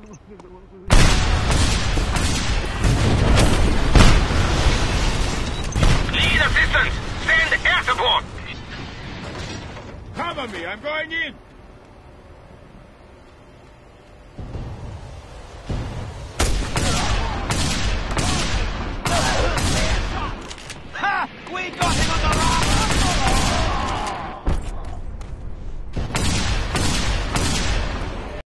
Need assistance! Send air support! Cover me, I'm going in! Ha! We got